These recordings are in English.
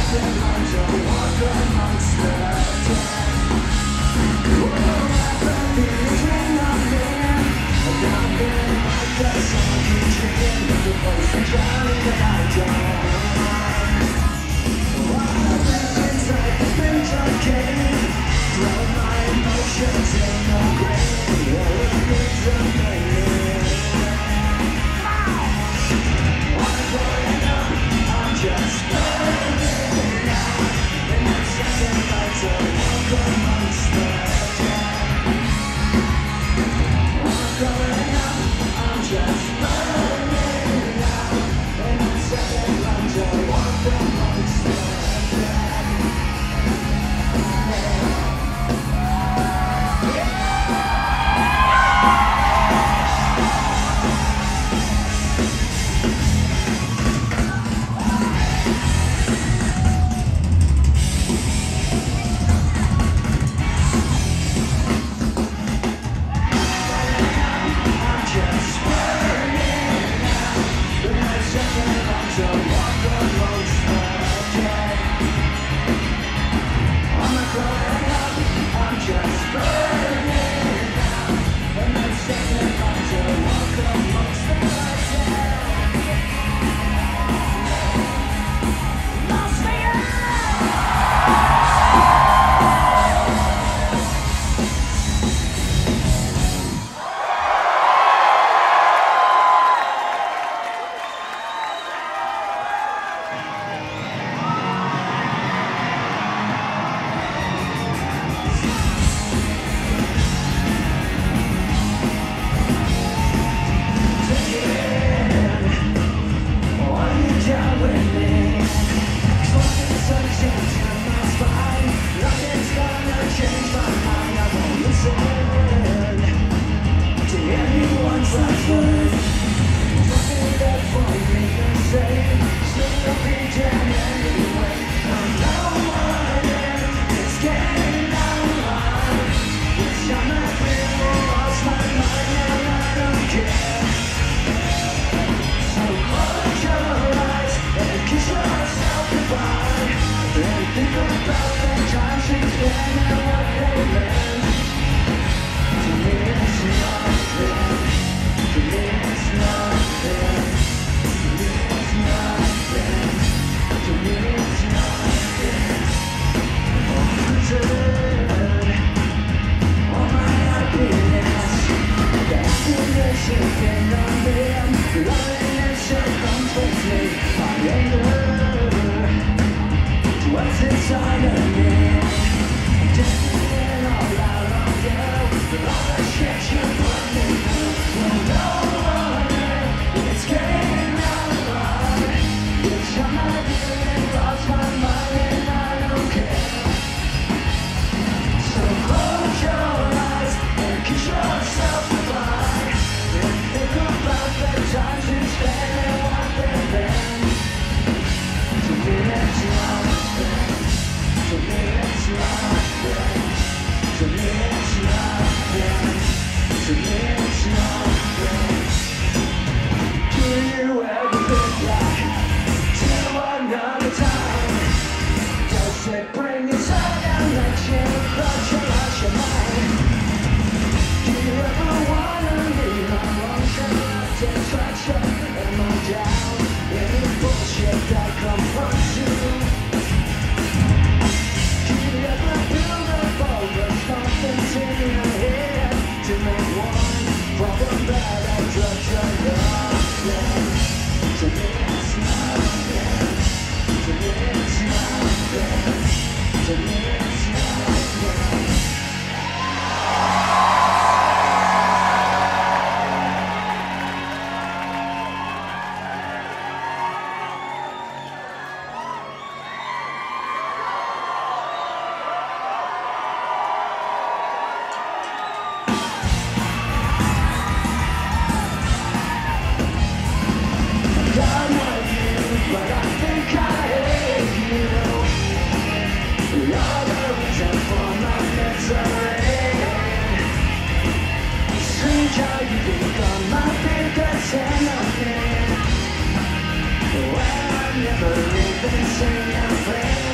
Never even sing and play.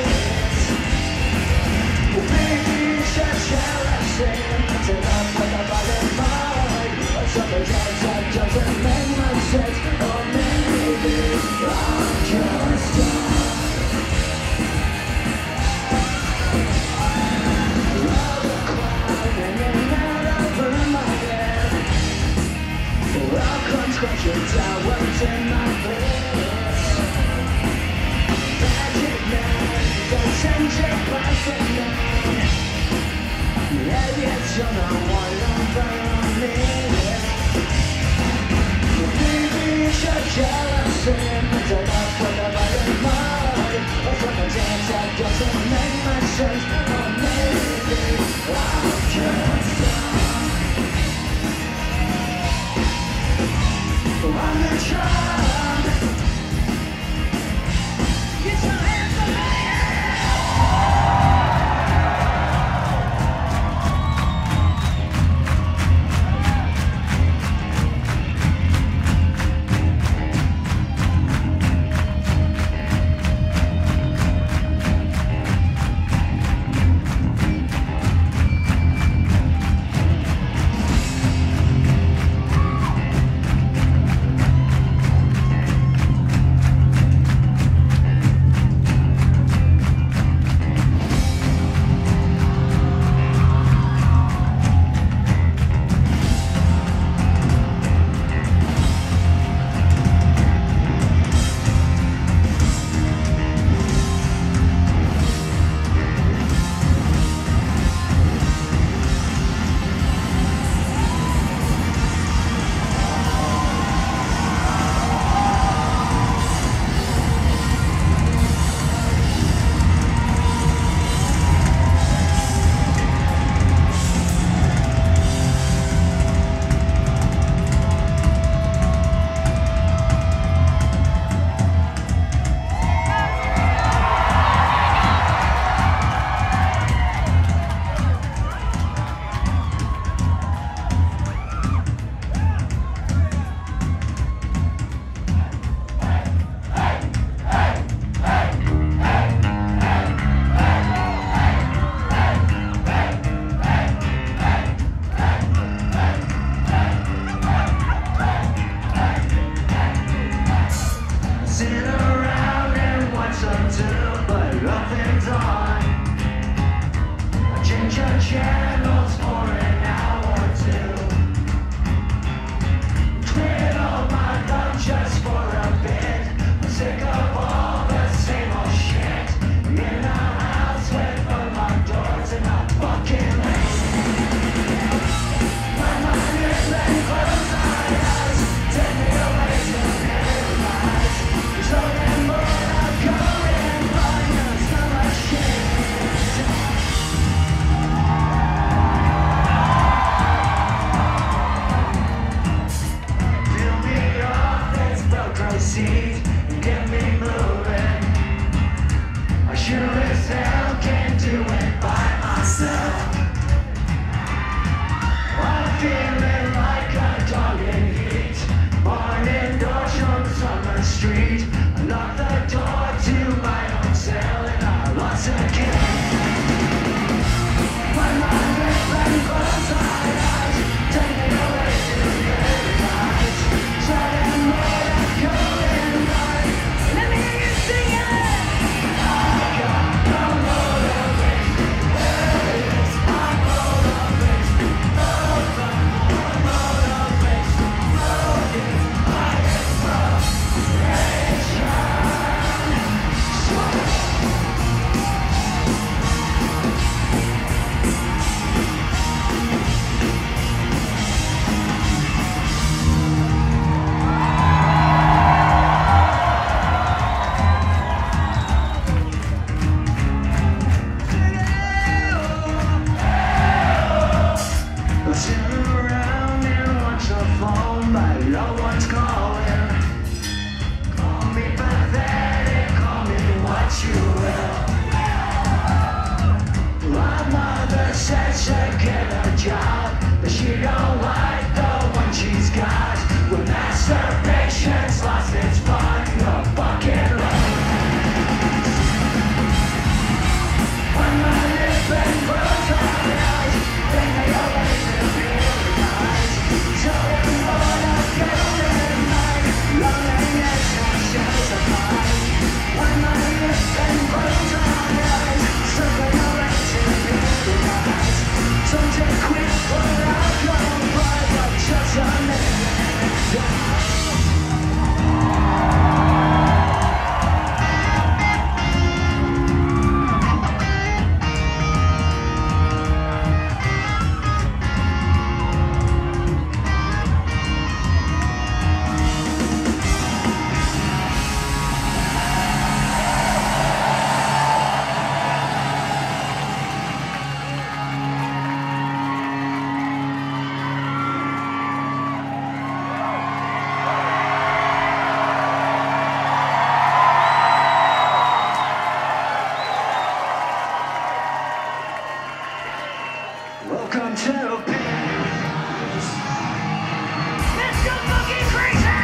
Welcome to paradise. Let's go fucking crazy!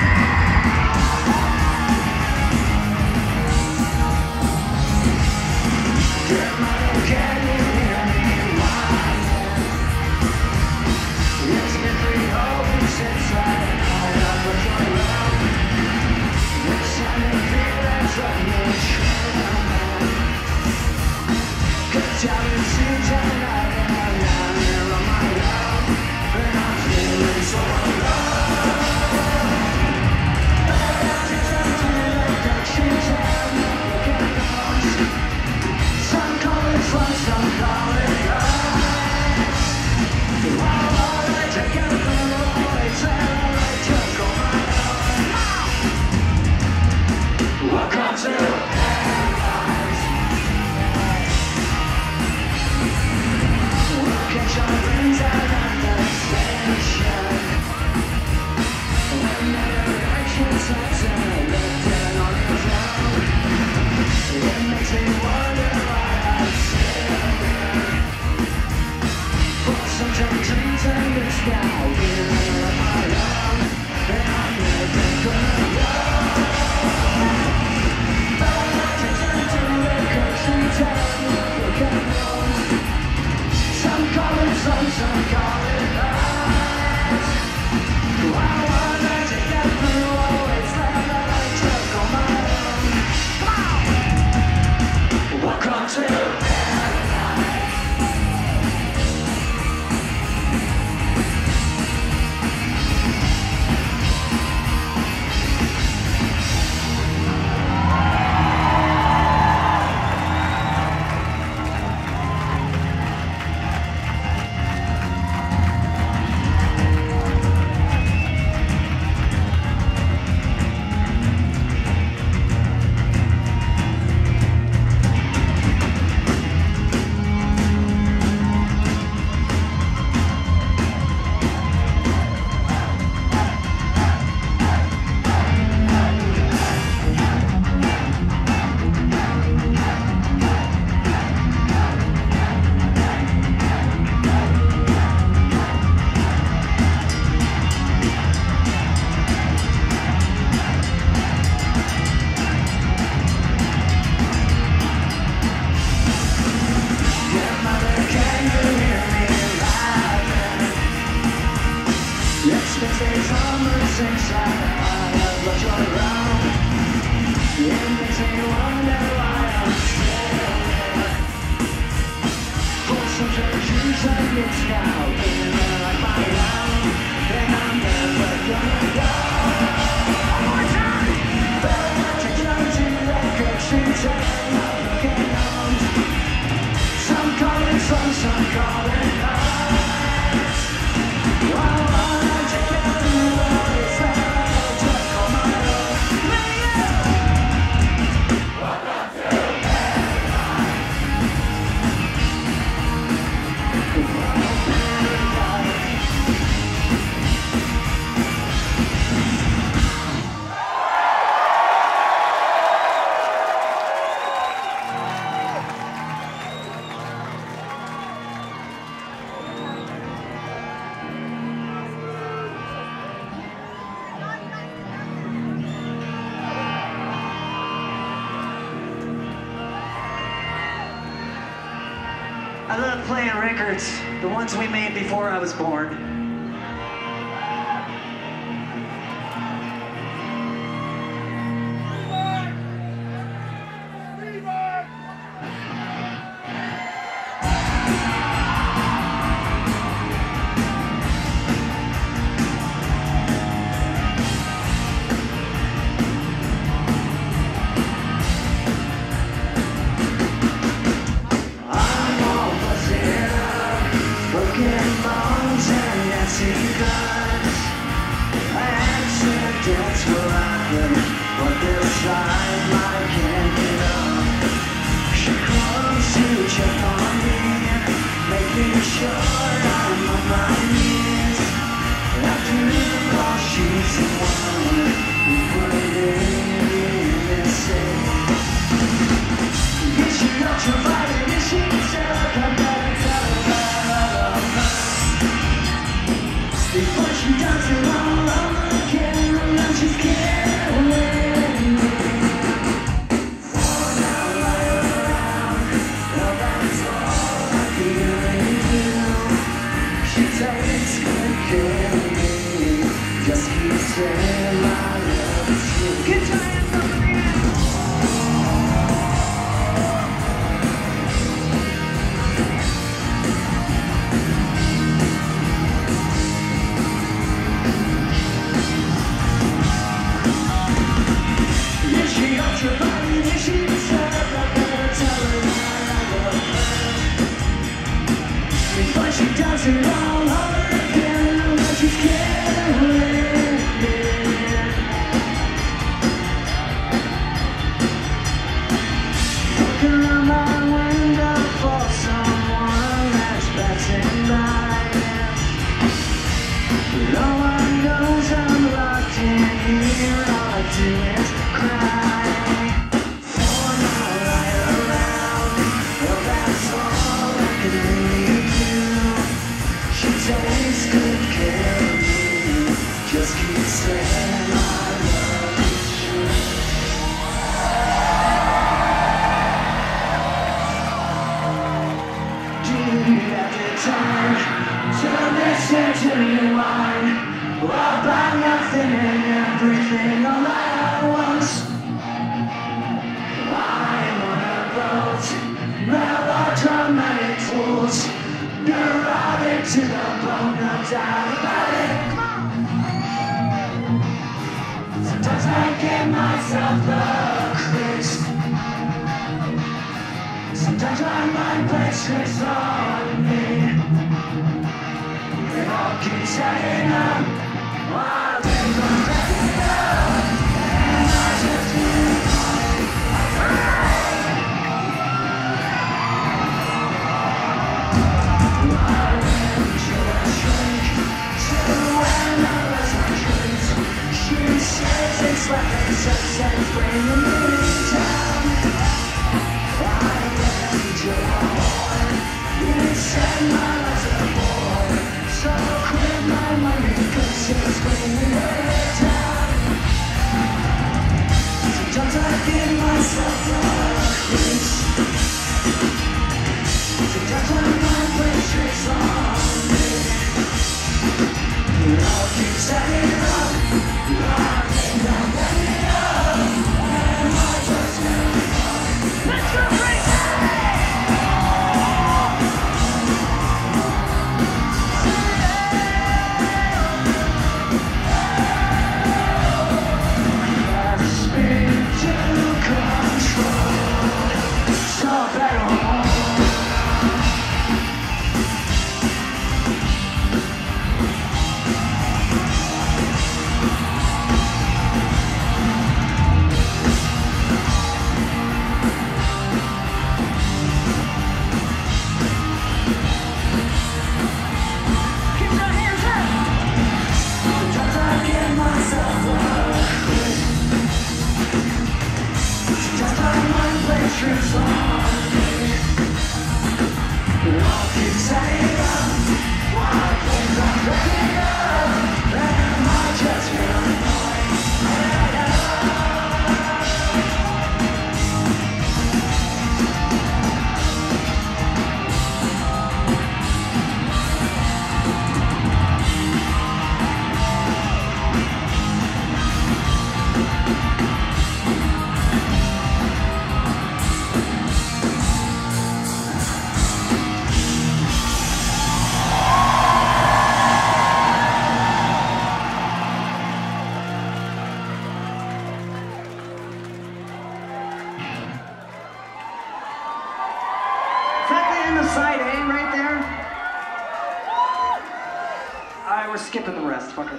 Grandmother, can you hear me? It's been 3 whole weeks since I was around. We're shining feelings of your trail. Cause I've been seeing tonight and I'm down here on my own. And I'm feeling so alone. Some call it fun, some call it lies. While I take out the noise and I took on my own. Welcome to paradise. We'll catch our friends out at the station. When their actions are turned on his own. It makes me wonder why I'm still here. For some dreams and this now here on my own. And I'm never gonna go. But I can turn to the country town. Look at those. Some call it sun, some call it lies. Why would I take that through always that I took on my own? Welcome to paradise. It's been 6 summers since I have left you around. It makes me wonder why I'm still here. For some dreams and it's now been like my own. And I'm never gonna go. One more time! But I take down to the country town. Looking on. Some call it sun, some call it lies. Wow. I love playing records, the ones we made before I was born. Accidents will happen, but this time I can't get up. She comes to check on me, making sure I'm on my knees. After the call, she's the one who put it in this city. Is she not your body? Is she still come back and tell her? starts it all over again, but she's killing me. Looking out my window for someone that's passing by. No one knows I'm locked in here, all I do is cry. For my right around, well that's all I can really do. She takes good care of me, just keep saying I love you. Do you have the time to listen to me whine about nothing and everything all at once? I'm on a boat, melodramatic fools, neurotic to the bone, no doubt about it. Sometimes I give myself the creeps. Sometimes my mind plays tricks on me. They all keep saying I've been crazy up, and I just can't I went to a shrink to analyze my dreams. She says it's like a sunset bringing me down. I went to a whore, you said my life's a bore, so quit my money cause it's bringing me down. Sometimes I give myself the creeps. Sometimes my mind plays tricks on me. I'll keep setting up, I think I'm getting up, and I just can't. Let's go crazy! Tricks on me. I'll keep saying I think I'm ready up, and I just feel side A right there. Alright, we're skipping the rest. Fuck it.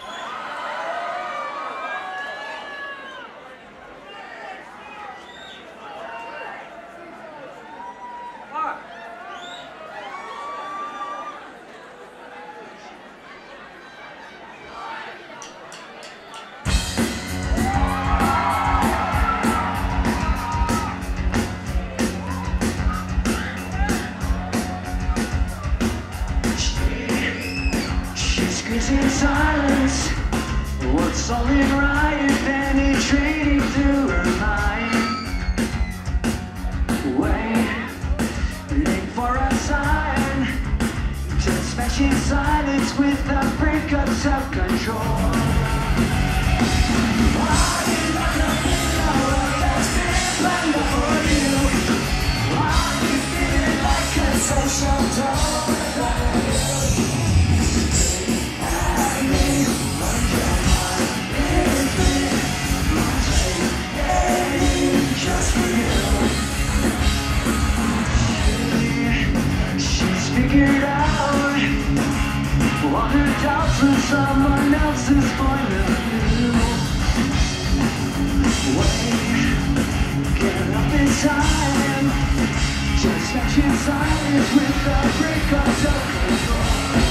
In silence, what's only right penetrating through her mind, waiting for a sign to smashing silence with a break of self-control. Why did I not know that's been planned for you? Why you feeling like a social dog? Just for you. She's figured out someone else's point of view. Wait, get up in time. Just exercise with a break of self-control.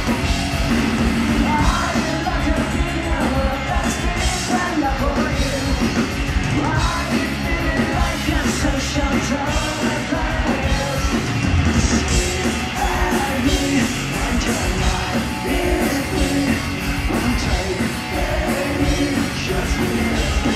I'd like to be the best friend for you. I feel like a social telepath. Sleep at me and your life is free. I'll take any just for you.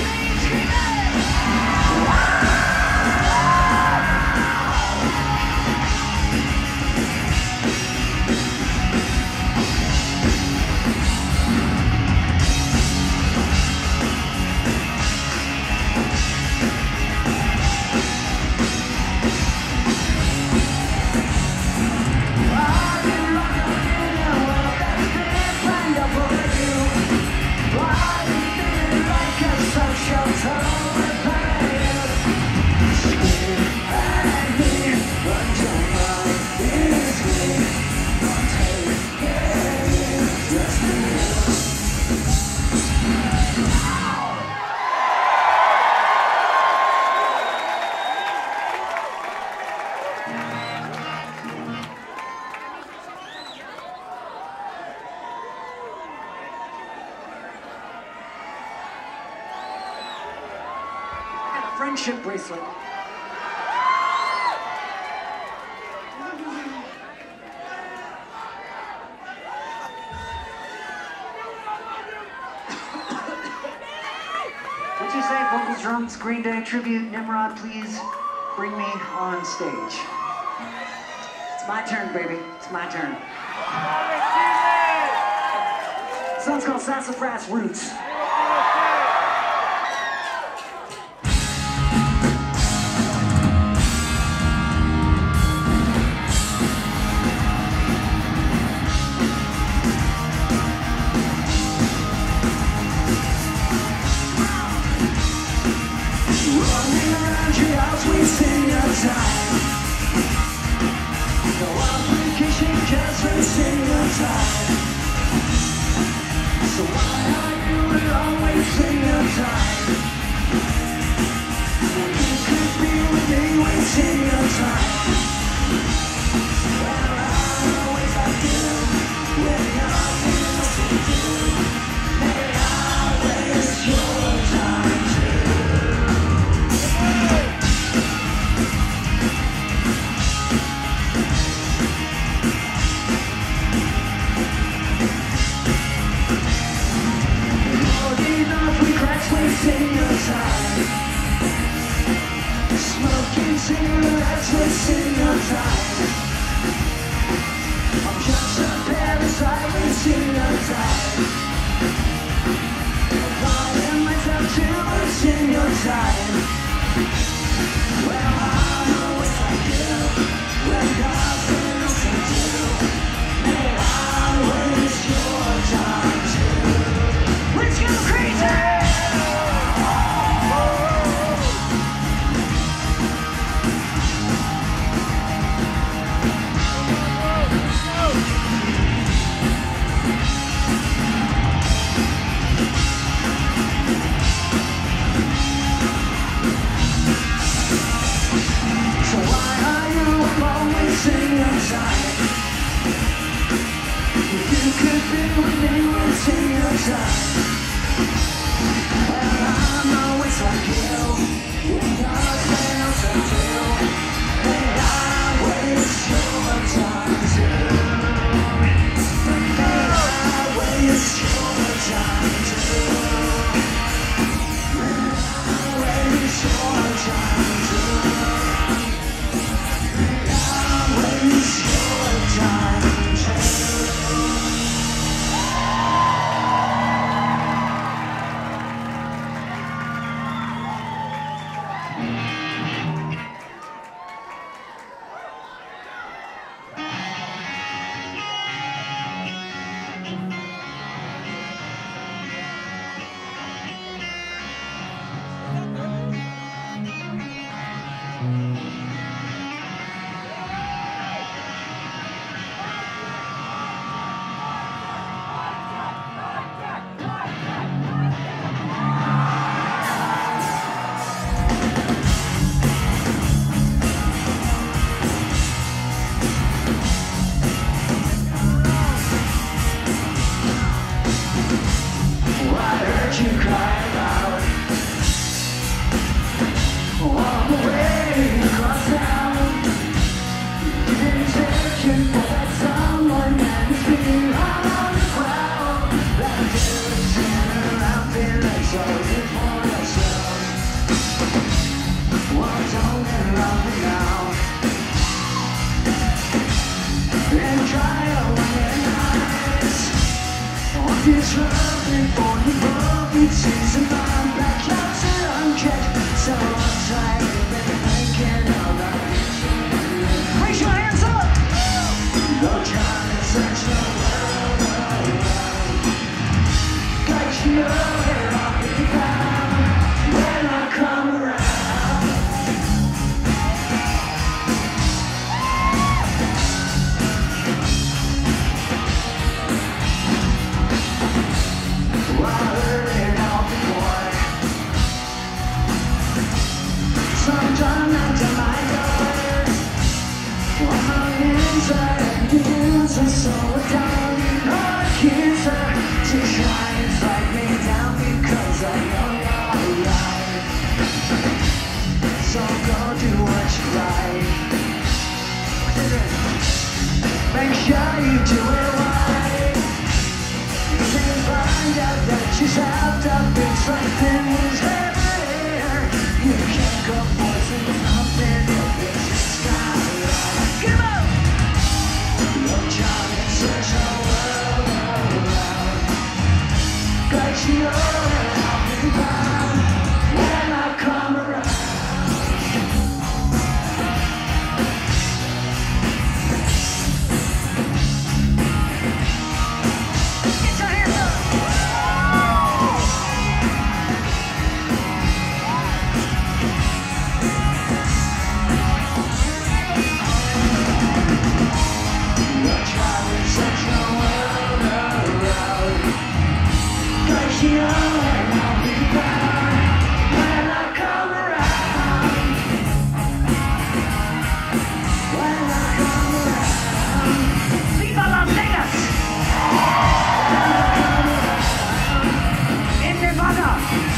Friendship bracelet. Would you say vocal drums, Green Day tribute, Nimrod, please bring me on stage. It's my turn, baby. It's my turn. This song's called Sassafras Roots. Wasting your time. No obligation, just wasting your time. So why are you always wasting your time? When you could be with me, wasting your time. Well, I always like you, with nothing else to do. May I waste your time too? Wasting your time. Smoking cigarettes, wasting your time. I'm just a parasite, wasting your time. Applying myself to wasting your time. Well, I'm always like you, when nothing else to do. May I waste your time too? Let's go crazy! Wasting your time. If you could be with me, wasting your time. Well, I'm always like you, with nothing else to do. May I waste your time too? May I waste your time too? May I waste your time too? Waste your time too. trial when you're nice. On this road before you broke, it seems to find back out to unchecked. So I'm trying to make it all right. Raise your hands up! No time to search the world around. Got you know where I'll be found when I come around. Well, I heard it all before. Sometimes after my door, I'm on the inside and the answer so down. No accuser to try and fight me down because I know you're right. So go do what you like. Make sure you do it right. You can find out that she's wrapped up in something who's heavier. You can't go forcing something if it's just not right. Get up! No job in search of the world around. Got you over I'll be found when I come around. Get your hands up! No job in search of the world around. Got you over I'll be found when I come around. When I come around. Viva Las Vegas! In Nevada!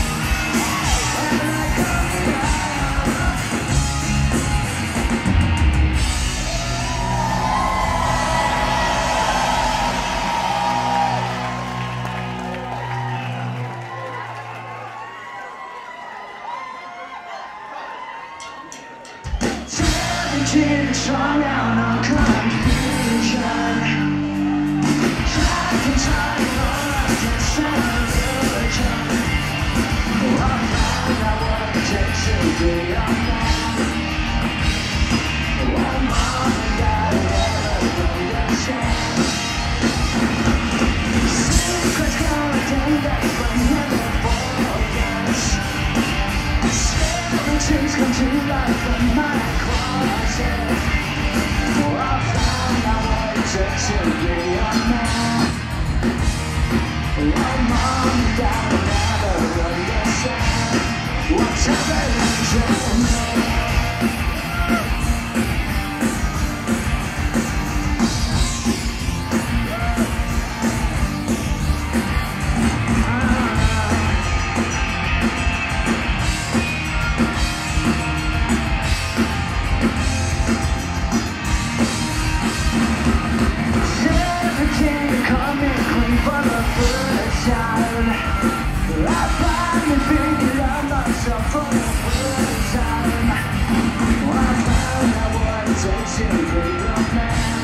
Strung out on confusion. Tried to tie it all up to some religion. I found out what it takes to be a man. One mom and dad never understand. Secrets contained that but never forgets. Skeletons come to life from my closet. I found out what it takes to be a man. Well, mom and dad never understand what's happening to me. Coming clean for the first time. I finally figured out myself for the first time. I found out what it takes to be a man.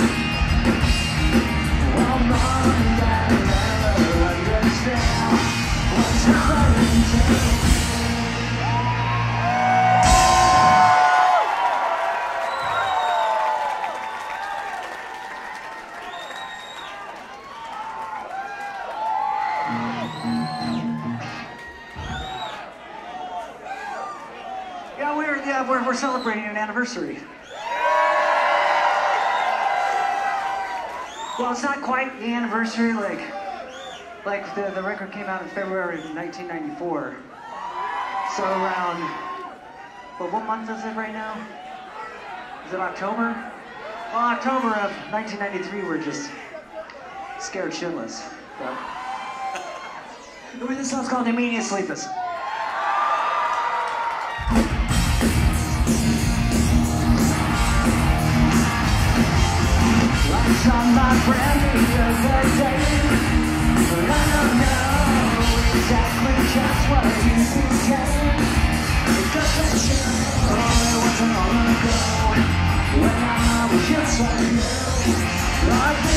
Well, mom and dad never understand what's happening to me. We're celebrating an anniversary. Well, it's not quite the anniversary, like the record came out in February of 1994. So around, well, what month is it right now? Is it October? Well, October of 1993, we're just scared shitless. So. This song's called Immediate Sleepers. On my friend the other day, but I don't know exactly just what you say. It doesn't show it wasn't long ago when I was just like you.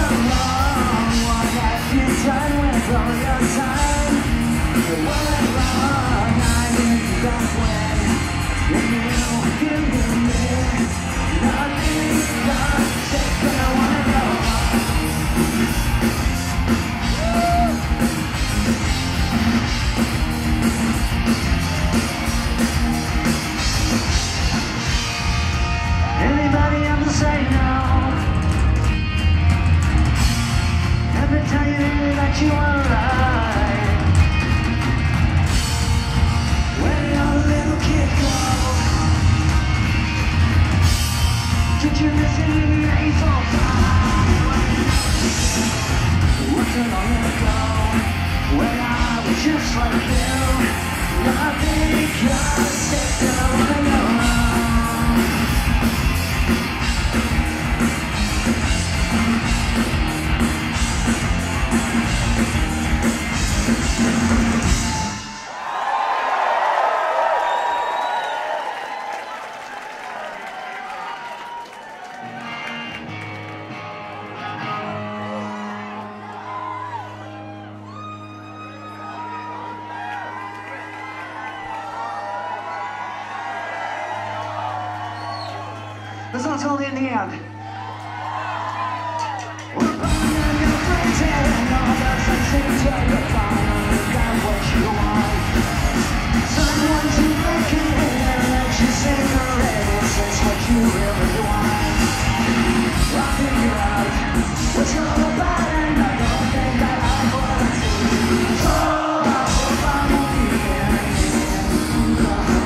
wrong? What have you done with all your time? What went wrong? I didn't back when you give me nothing but take what I wanna know. Anybody ever say no? Ever tell you that you are right? Where did all the little kid go? Did you listen to me? It's all fine. Wasn't long ago when I was just like you. Nothing because it's all I know. The song's called In the End. We're burning and you're crazy and all the things that you finally got what you want. Someone to make it in and you say already says what you really want. I'll figure out what's all about and I don't think that I want to. So I hope I won't be there again.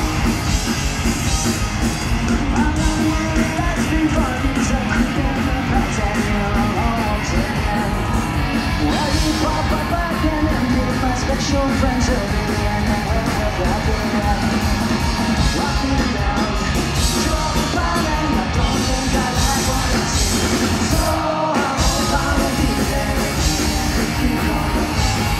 Special friends of the end and we'll never be right. Lock me down, draw the line and I don't think I like what I see. So I hope I will be there if you come.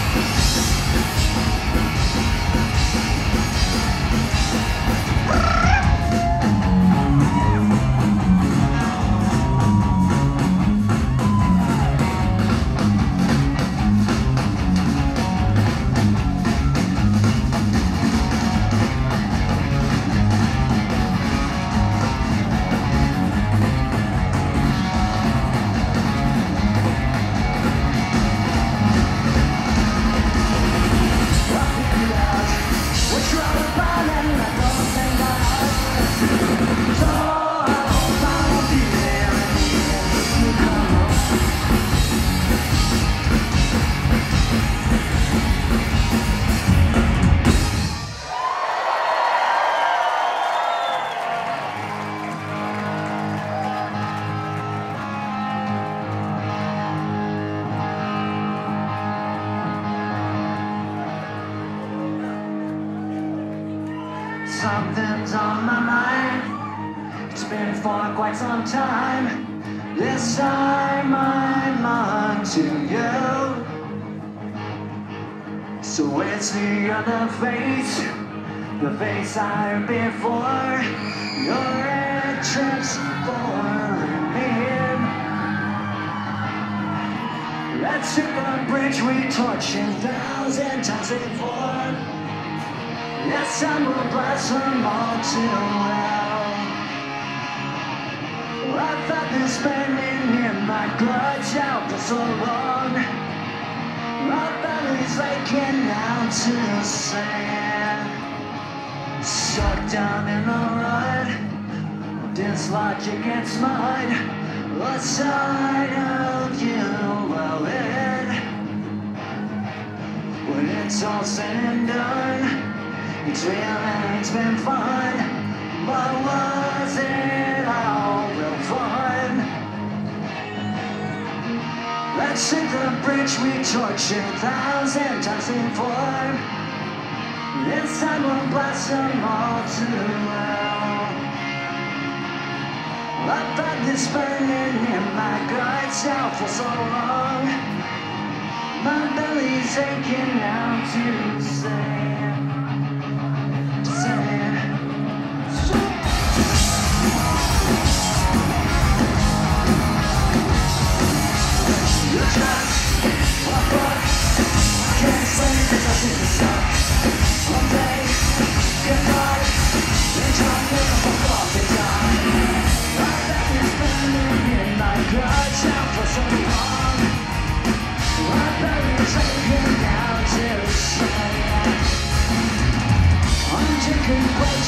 Something's on my mind. It's been for quite some time. This time I'm on to you. So it's the other face, the face I heard before. Your entrance for me. That circular bridge we torched 1,000 times before. Yes, I will blossom all too well. I thought this burning in my clutch out for so long. My belly's aching now to sand. Stuck down in the rut, dislodge against mud. What side of you will it? When it's all said and done, it's real and it's been fun, but was it all real fun? Let's sink the bridge we torched 1,000 times before. This time we'll blossom all too well. I thought this burning in my guts out for so long. My belly's aching now to say.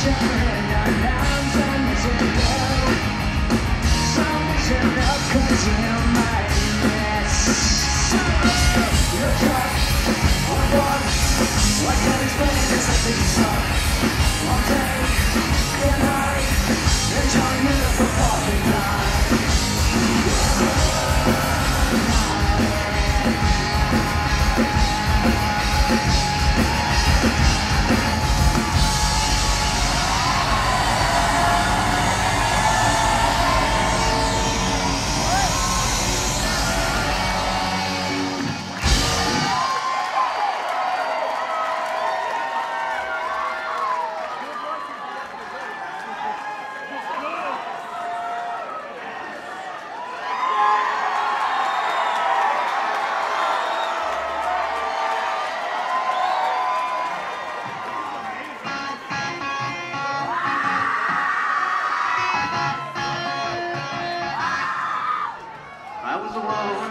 I was alone.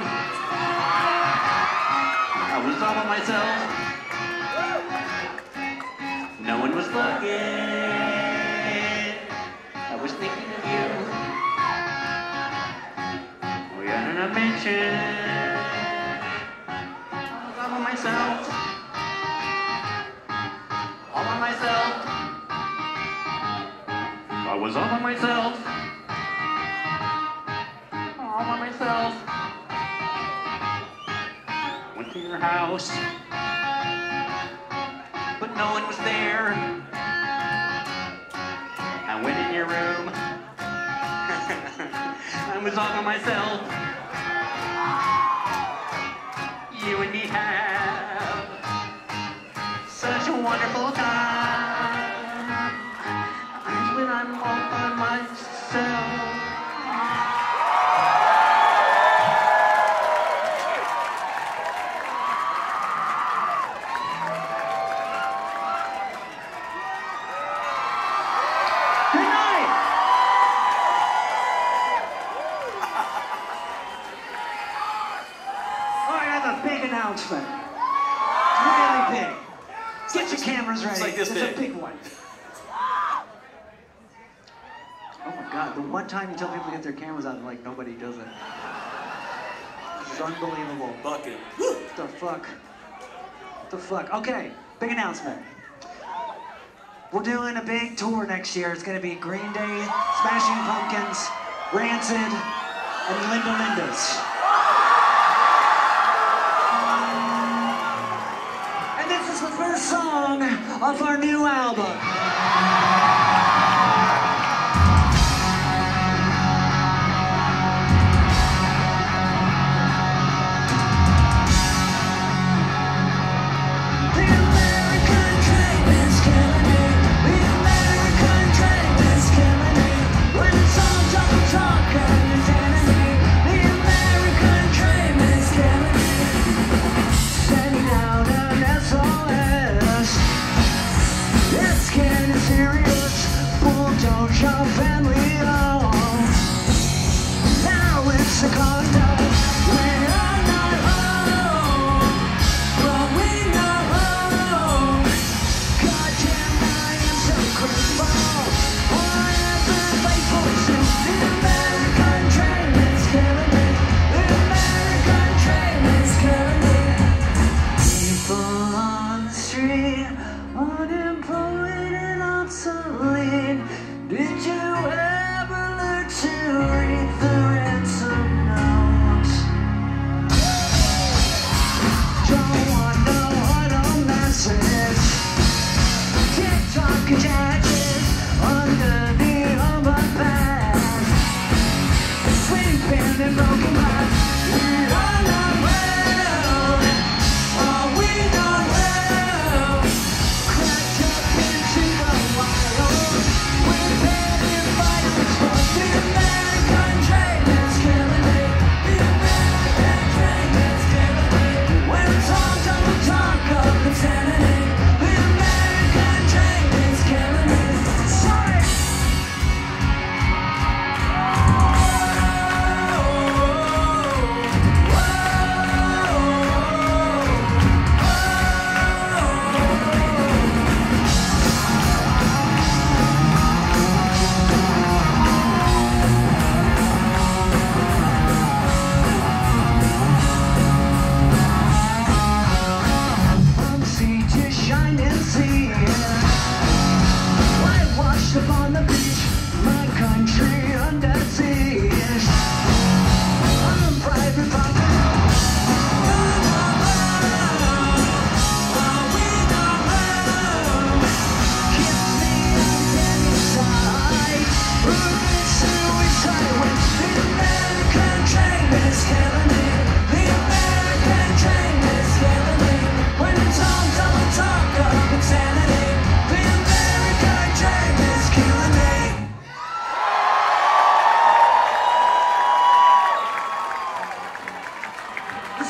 I was all by myself. No one was looking. I was thinking of you. We are in a mansion. I was all by myself. All by myself. I was all by myself. All by myself. Went to your house, but no one was there. I went in your room. I was all by myself. You and me have such a wonderful time. When I'm all by myself. Announcement. Really big. Get your cameras ready. It's like this It's big. a big one. Oh my God, the one time you tell people to get their cameras out, like nobody does it. This is unbelievable. Bucket. What the fuck? What the fuck? Okay, big announcement. We're doing a big tour next year. It's gonna be Green Day, Smashing Pumpkins, Rancid, and Linda Lindas. This is the first song of our new album. The American dream is killing me. The American dream is killing me. When the songs don't talk and it's enemy. The American dream is killing me. Sending out an SOS. It's killing me.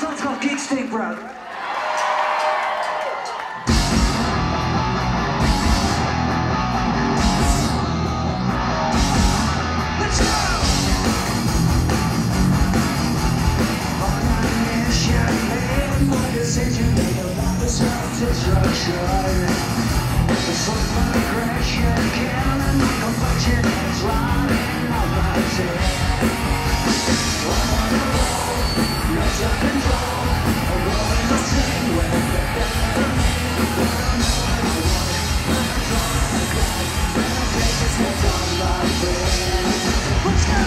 song's called Geek Stink Breath. Let's go! On a mission, made my decision, made a lot of self-destruction. It's like my aggression, killing my complexion, it's running out my head. I'm on the road, no self-control. I'm rolling the same way, but better me. But I know I want it, but I'm trying to die. And I take this head on my bed. Let's go!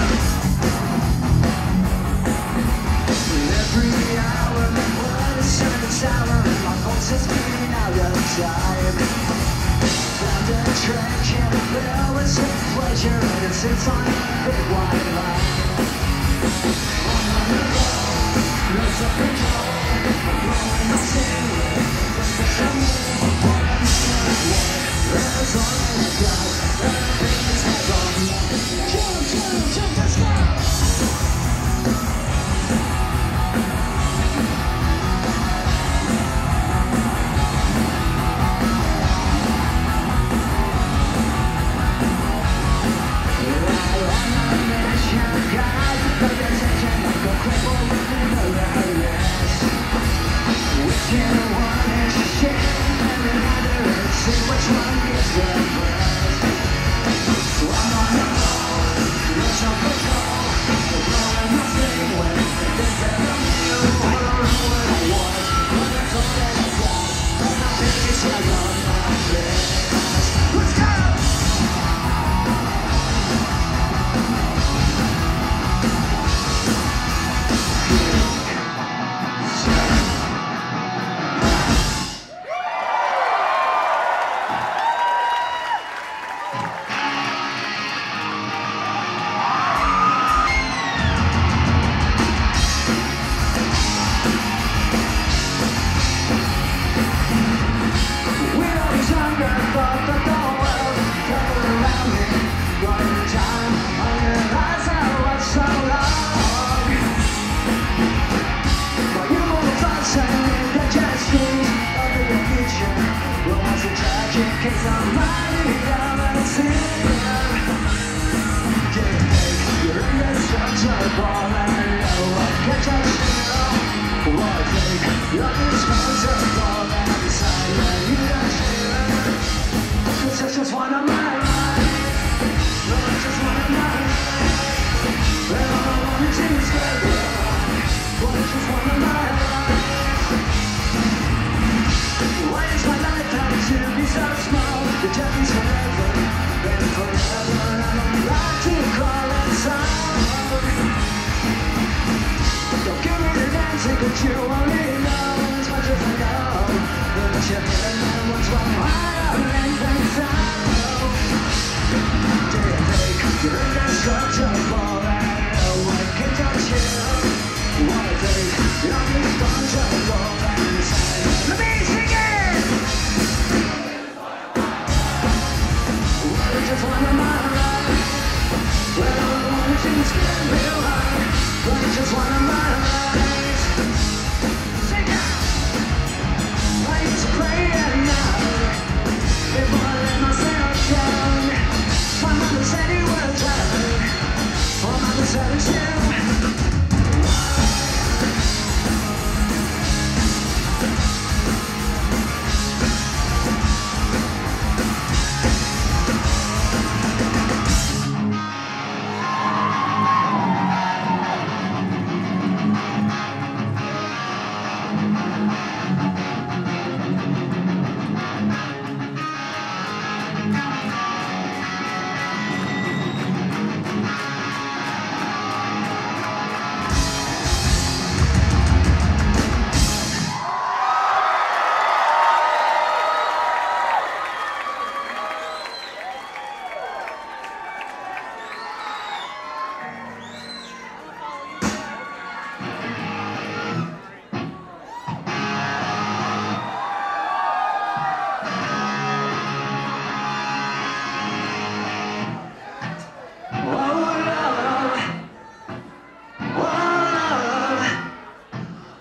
Every hour, my blood is turning sour, and my pulse is beating out of time. Found a trench and a bill with some pleasure, and it sits on a big white line. I'm on the road, no self-control. I'm blowing the ceiling, but better me. What I'm not one, there's all I got. And I think it's not on me. Jump, let's go!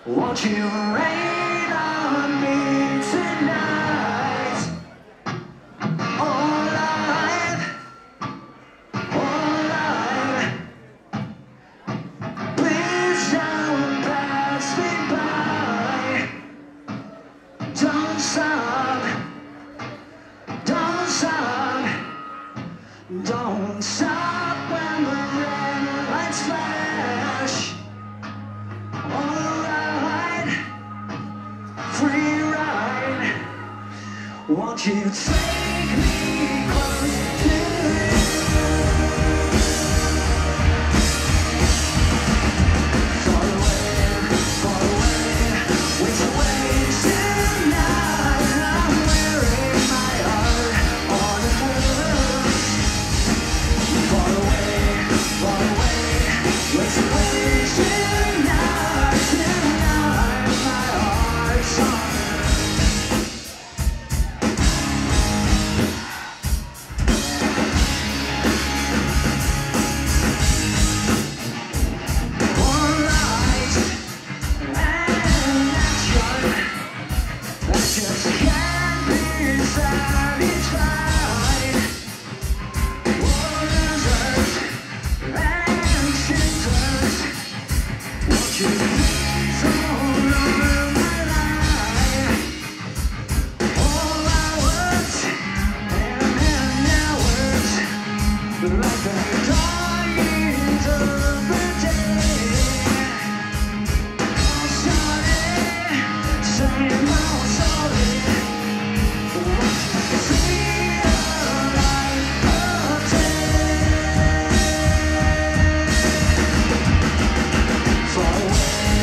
Won't you rain on me tonight? All right, all right. Please don't pass me by. Don't stop, don't stop, don't stop when the red lights flash. Alright, free ride. Won't you take me close to you? Far away, which way tonight? I'm wearing my heart on a cross. Far away, which way tonight? Tonight, my heart's on. Like the days of the day, sorry, I'm sorry. Won't you see a light of day? Far away,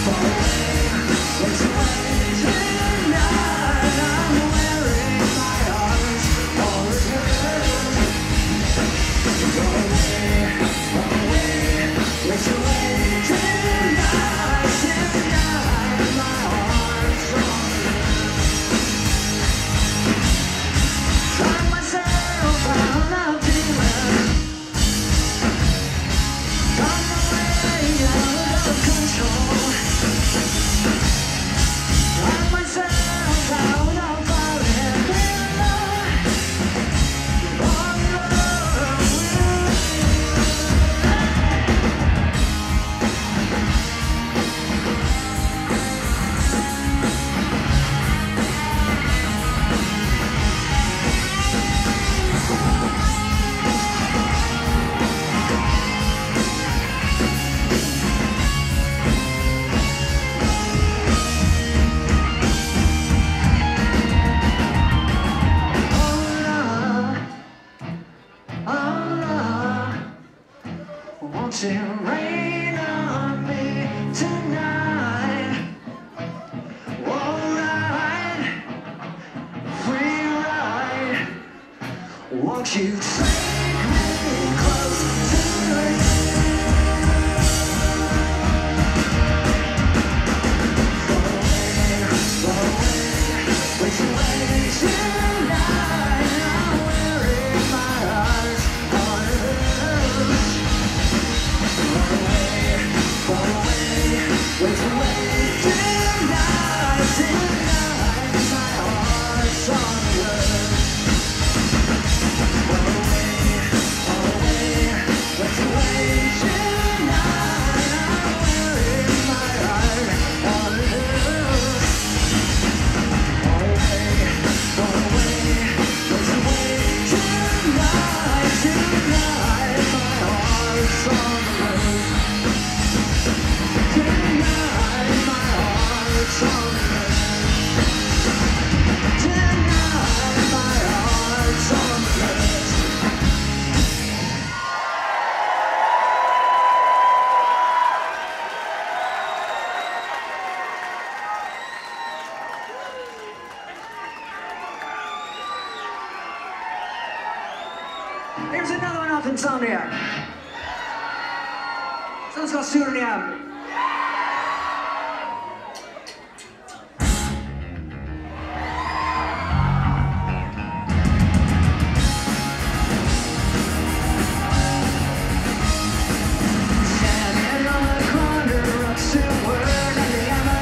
let's away tonight. I'm wearing my heart on the curve. Far away, let's away tonight. Tonight, my heart's on. Find myself out of feeling. Find my way out of control. Find myself out of falling in love. On love with won't you rain on me tonight? Alright, free ride. Won't you take me close to you? Far away, which way tonight? I'm wearing my heart on a rose. Far away, which way tonight? Tonight, my heart's on the run. Far away, which way tonight? I'm wearing my heart on a rose. Far away, which way tonight? Tonight, my heart's on the run. Tonight, my heart's on the run. Tonight, my heart's on the run. Here's another one off Insomnia. This one's called Sooner Than Ever. Standing on the corner of Seward and the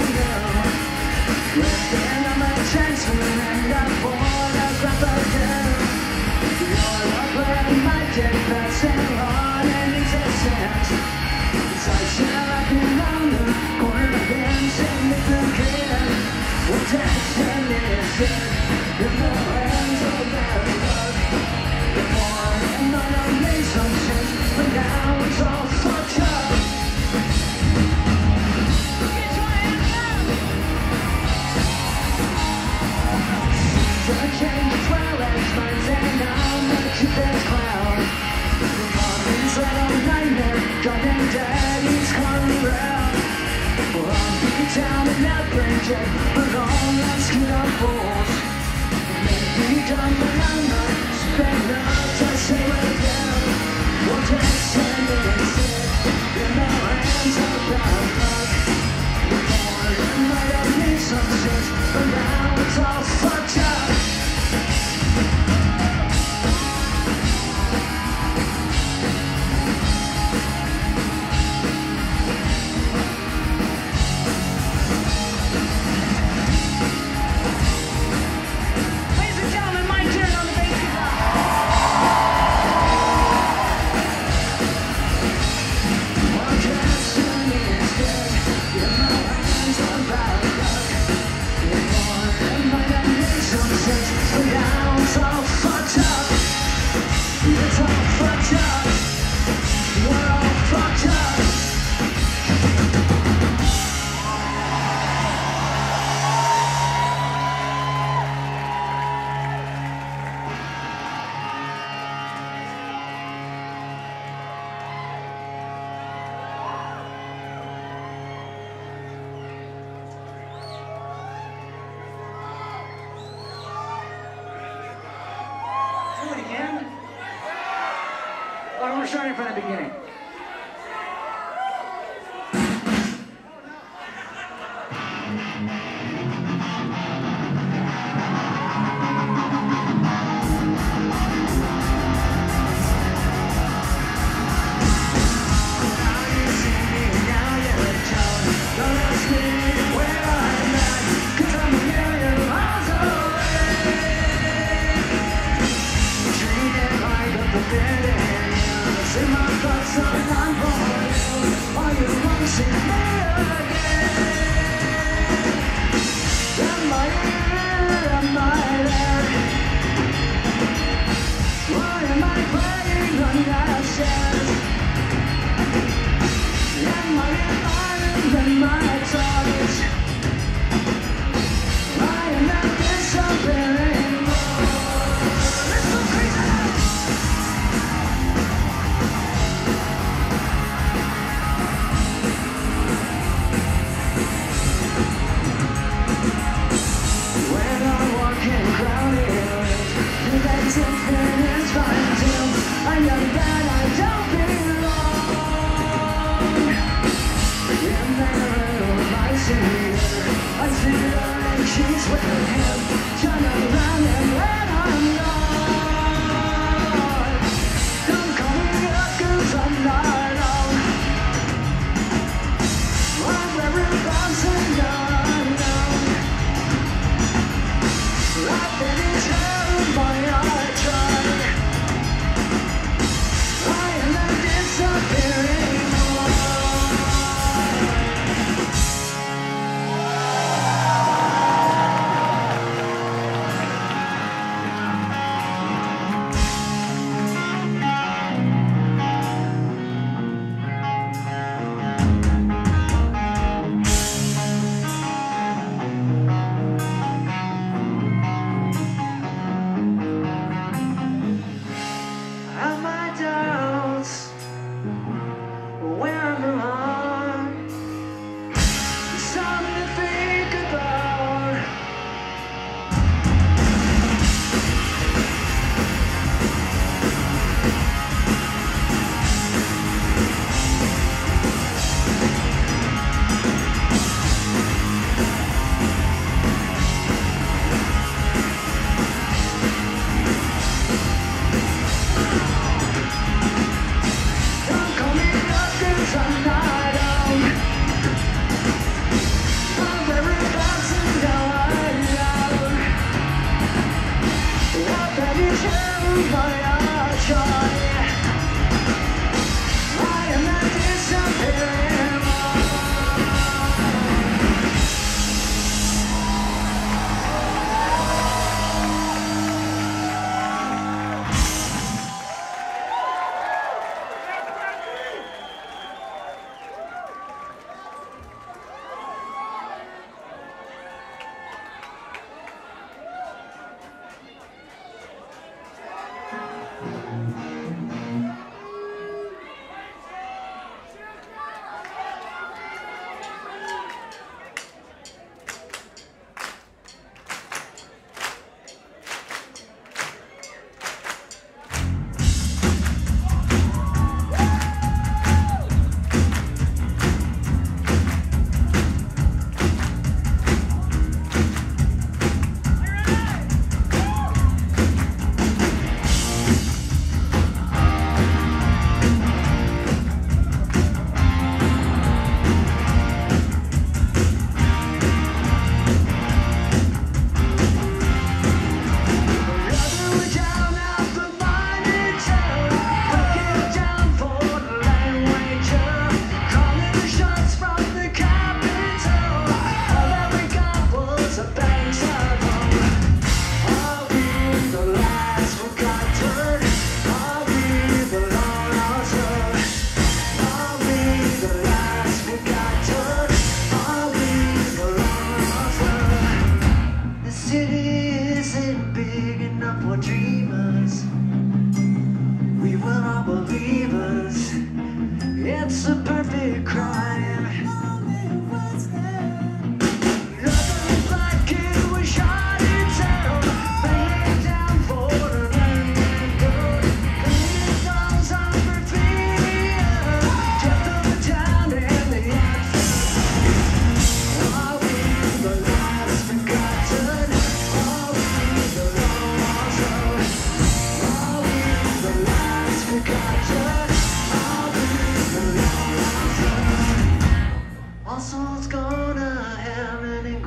We're starting from the beginning.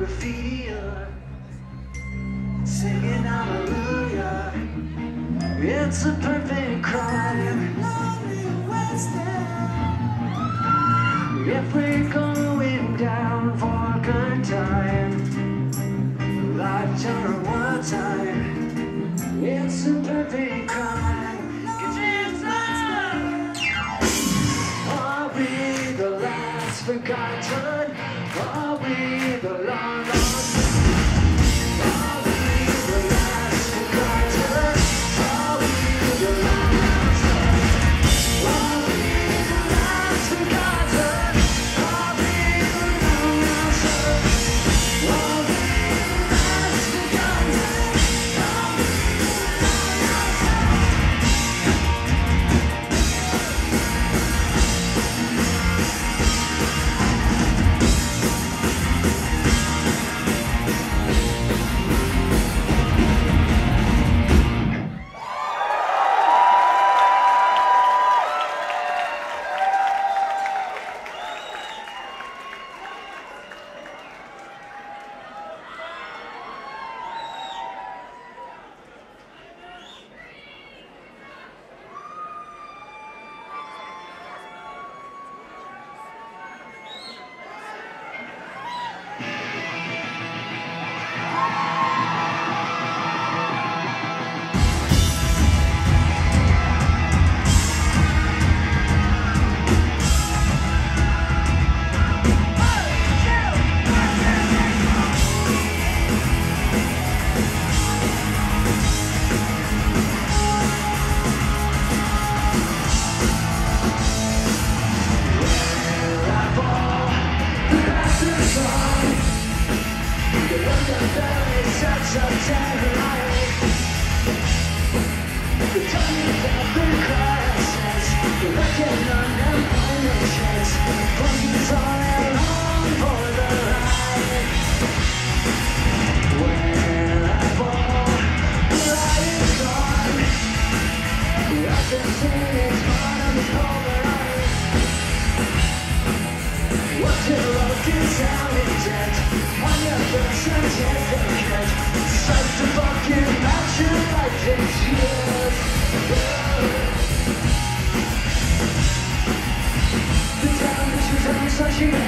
graffiti art, singing hallelujah. It's a perfect crime. If we're going down for good time, lifetime or one time, it's a perfect crime. Get your hands up! Are we the last forgotten? Are we the long lost? Are we the last forgotten? Are we the long lost? Are we the last forgotten? Are we the long lost? Are we the last forgotten? Are we she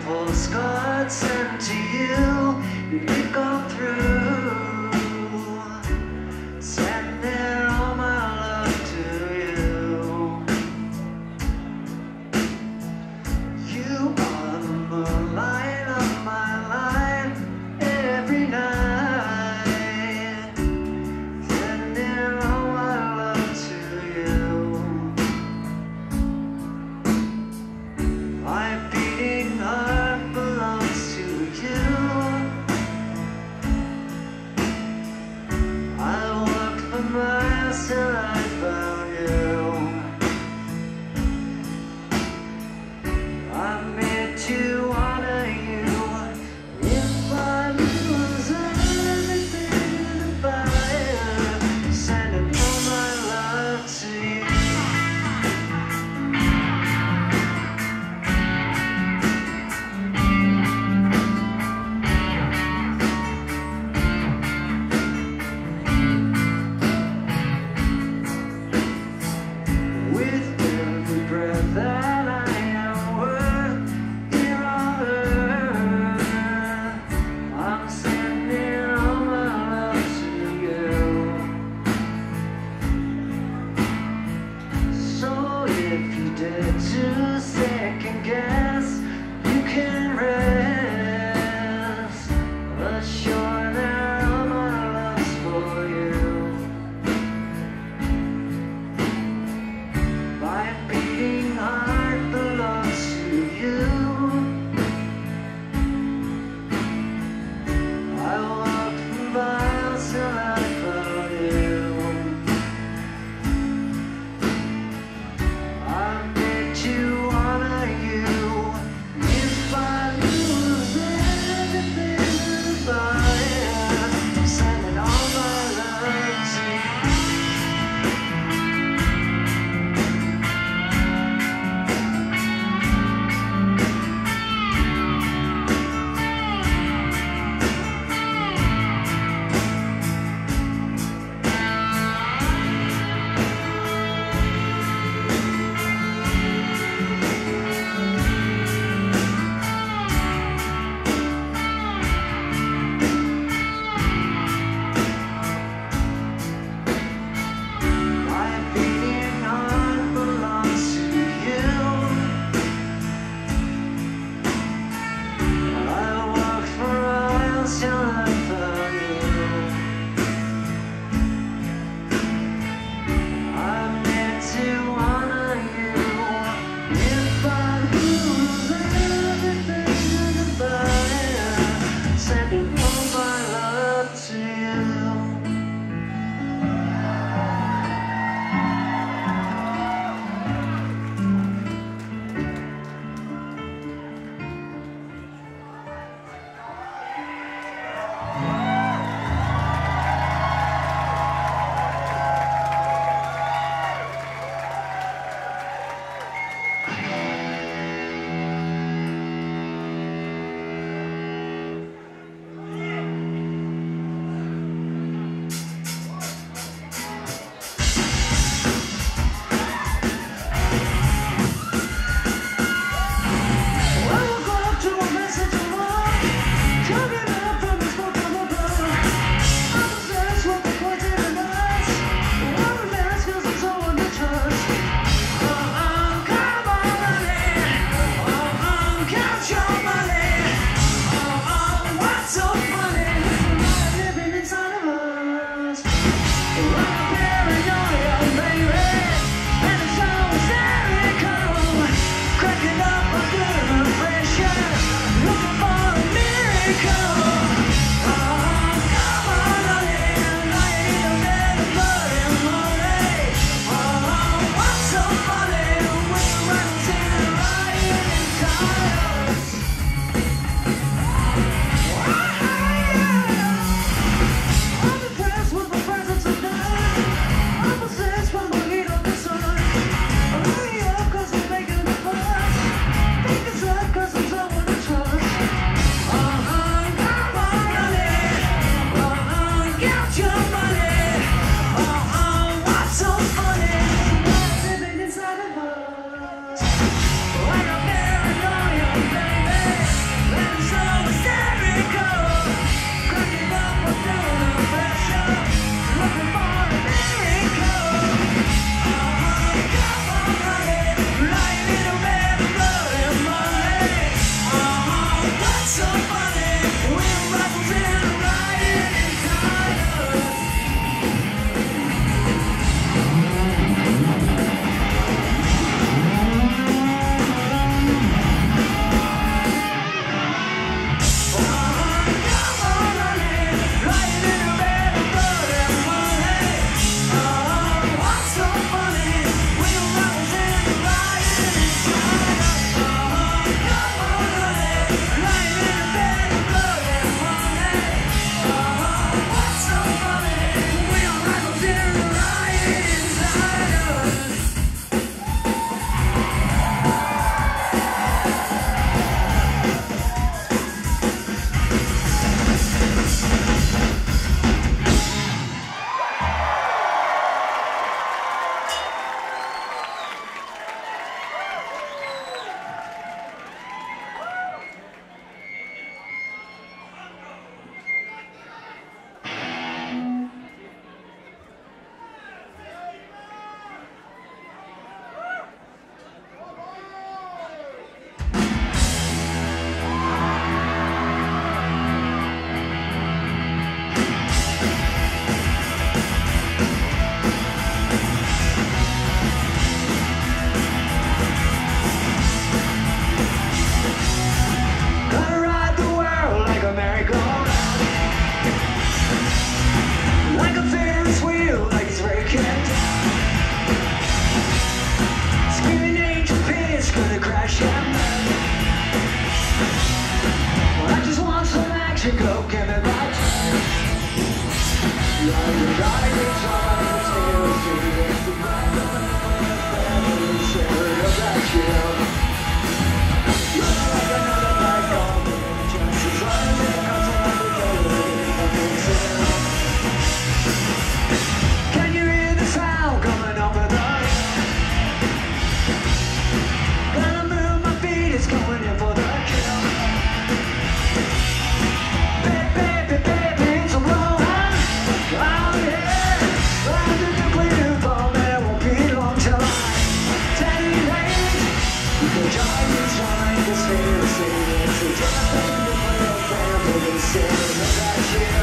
full Scott sent to you. You've gone through. Sending all my love to you. You are the moonlight of my life every night. Sending all my love to you. My beating heart belongs to you. you go, give me back. Like the guy who's on the stairs, it's the back of the family, sharing about you. Looking like another black hole, just as long as it comes around together, fucking sound. Can you hear the sound coming over the Gonna move my feet, it's going in for the kill. Baby, it's a blowing. Oh yeah, round the nuclear bomb, and it won't be long till I tell you that the giant trying to conspiracy. It's a giant nuclear family saying about you.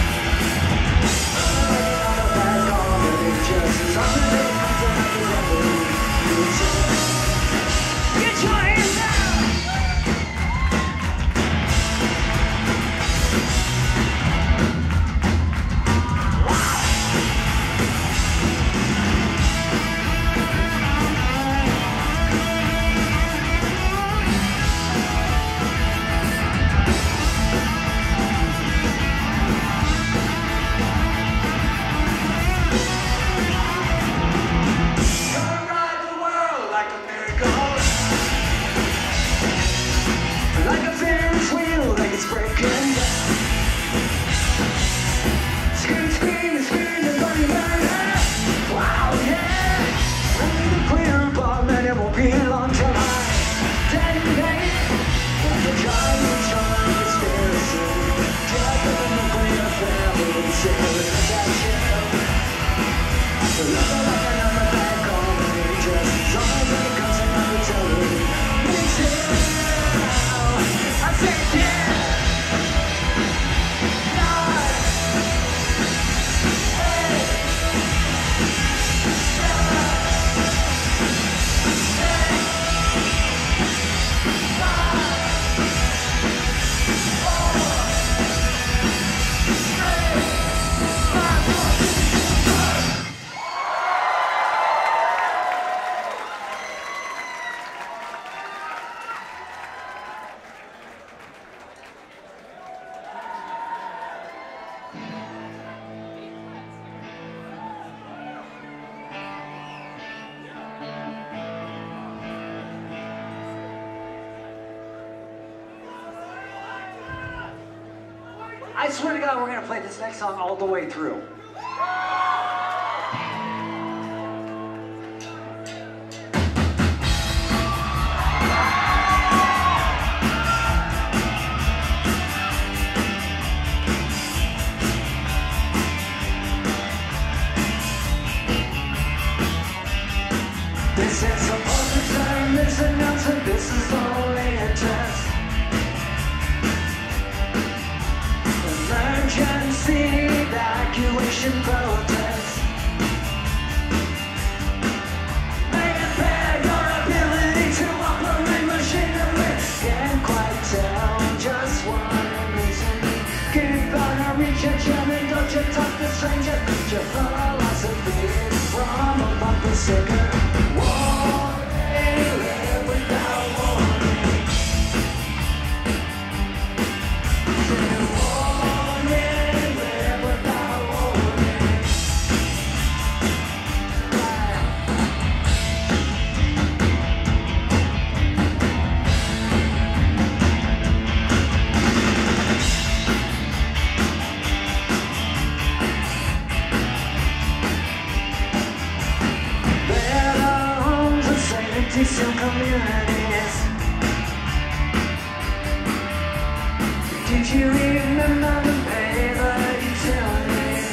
Not a bad comedy, just as long as it comes out the record. Get your hands down! Gonna ride the world like a miracle. Like a Ferris wheel, like it's breaking down. Scream, scream, scream, and burn, burn. Wow, yeah. Running the clear bomb, and it won't be long till I detonate. Like a giant giant conspiracy. Death of a nuclear family, sailing about you. Love like another bad comedy, just as long as it comes out the television. It's it. I said yeah. I swear to God, we're gonna play this next song all the way through. This is supposed to turn this announcement, this is only a test. Emergency evacuation protest. May impair your ability to operate machinery. Can't quite tell just what reason. Keep on a reach at you and don't you talk to strangers. Your philosophy is from a bumper sticker. Warning, live without warning. Some communities. Did you remember the pay the utilities?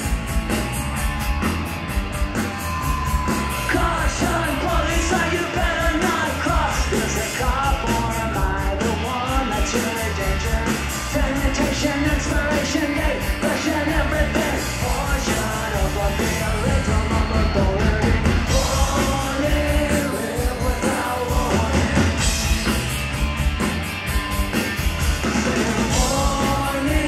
Caution, police, you better not cross. There's a cop or am I the one that's in danger? Sanitation, expiration date, Russian everything. Portion of a beer, rhythm of a bullet. Warning,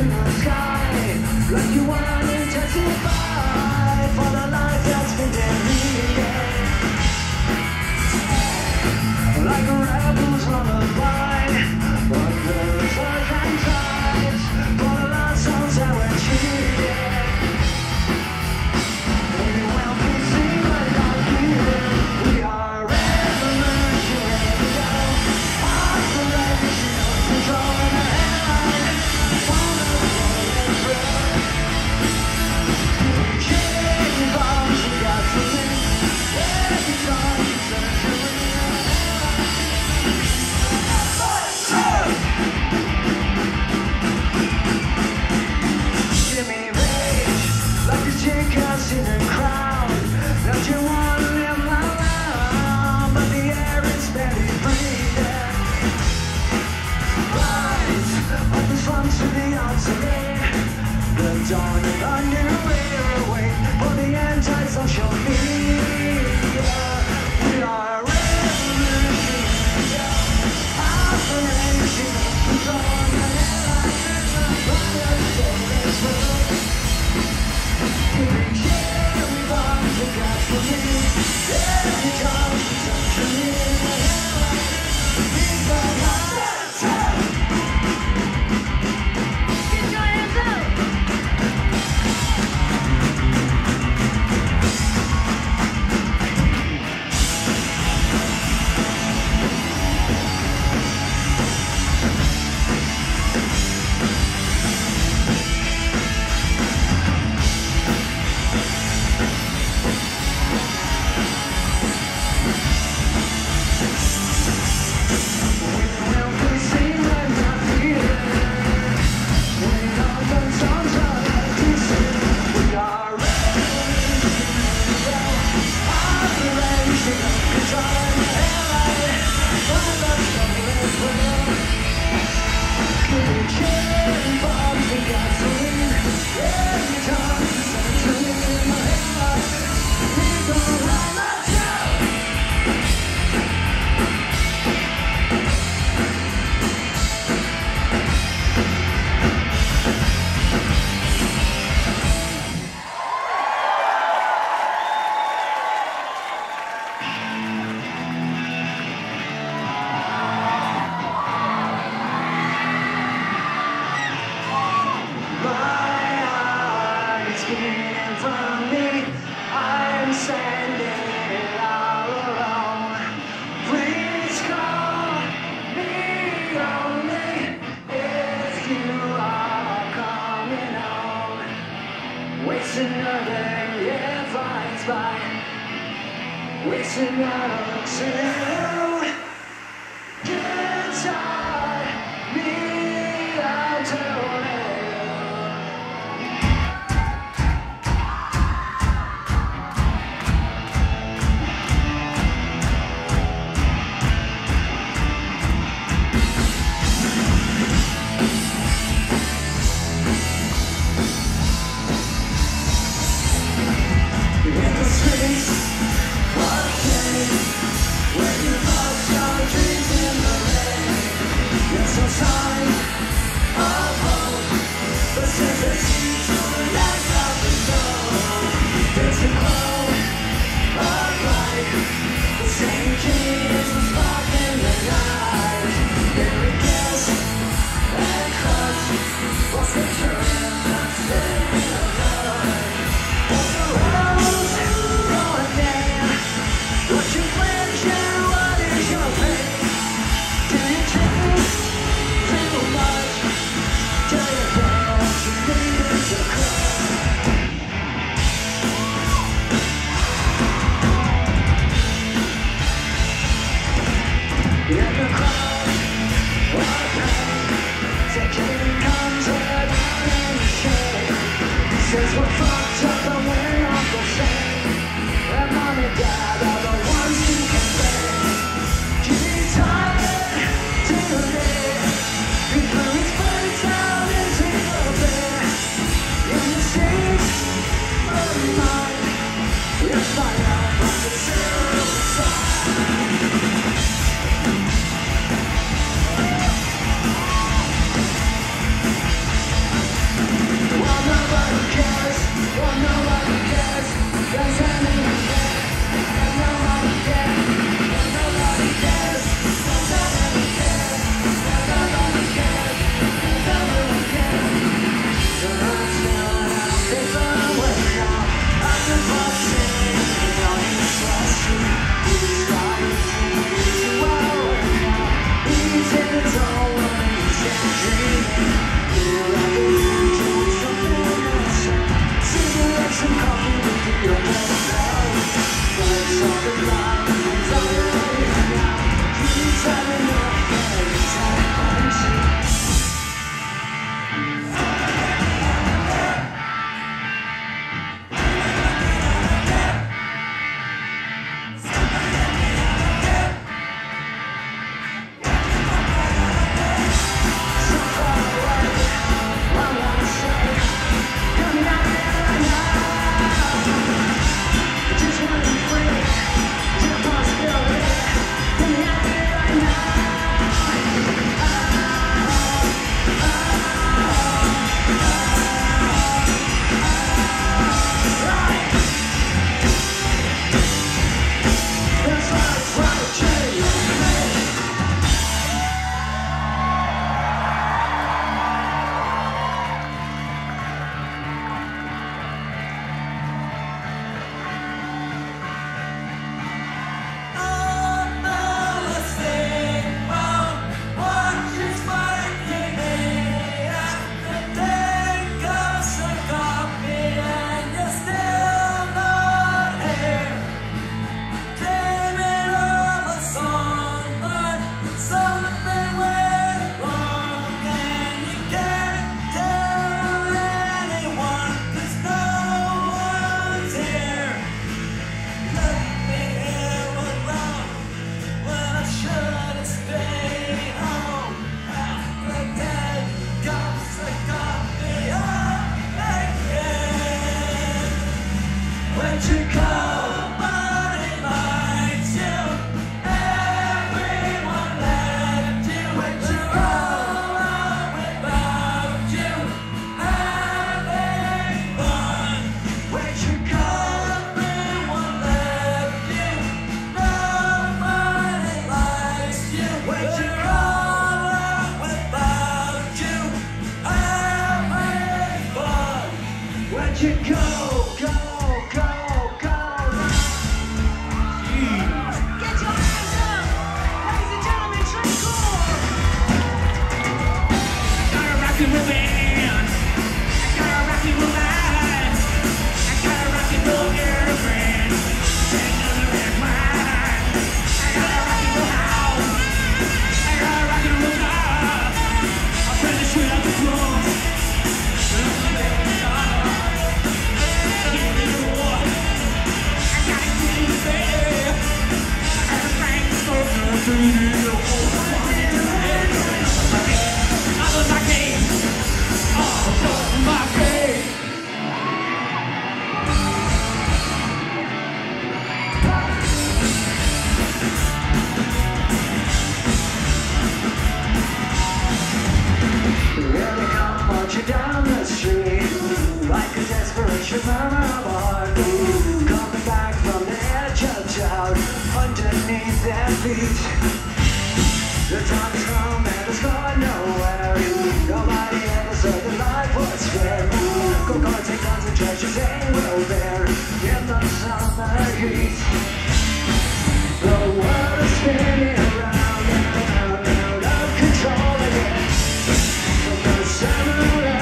in the sky, like you want to testify for the life that's been deleted. Like a rebel's lullaby, under the sunshine tides, for the last songs that were cheated. Anyone can sing like not here. We are revolutionary, operation control in the headline. Wanna get through. Chain bombs and gasoline. Every time you turn to me. Jimmy Page, like a chickens in a crowd. Don't you want to live loud, but the air is barely breathing. Rise of the slums to the obsolete. The dawn of a new era. Wait for the anti-social media. We are revolutionary. Operation control the headline. Giving cherry bombs and gasoline. Every time she turns to me. Big bang, Get your hands up! I'm standing all alone. Please call me only if you are coming home. Wasting another year flies by. Wasting another two. Guitar me out to in the streets of change, where you Down the street, like a desperation murmur of a heart, coming back from the edge of town, underneath their feet. The time has come and it's gone nowhere. Nobody ever said that life was fair. Go cards and guns and treasures they will bear in the summer heat. The world is spinning around and out of control again. From the summer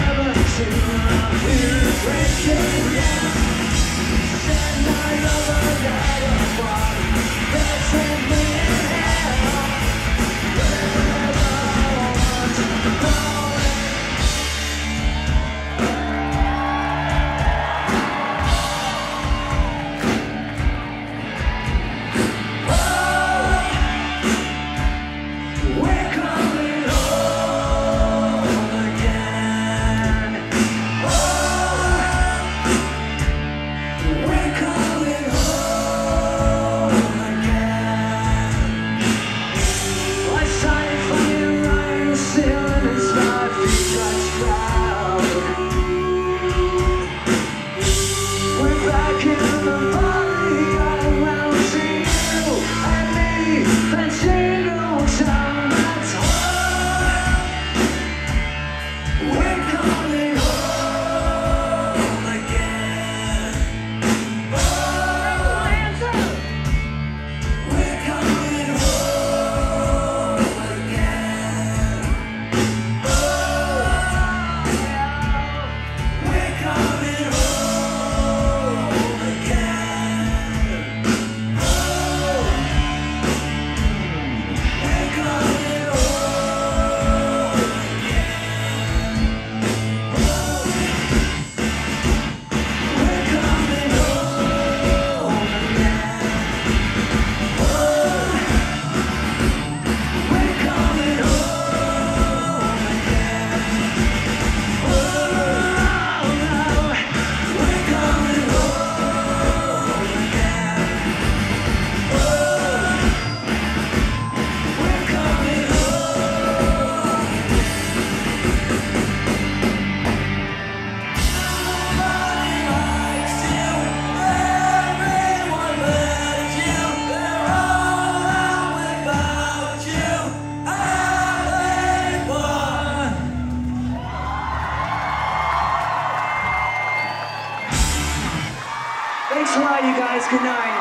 Thanks a lot, you guys. Good night.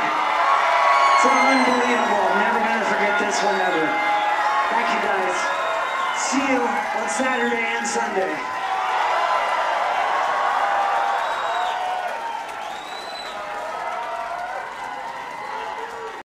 It's unbelievable. I'm never going to forget this one ever. Thank you, guys. See you on Saturday and Sunday.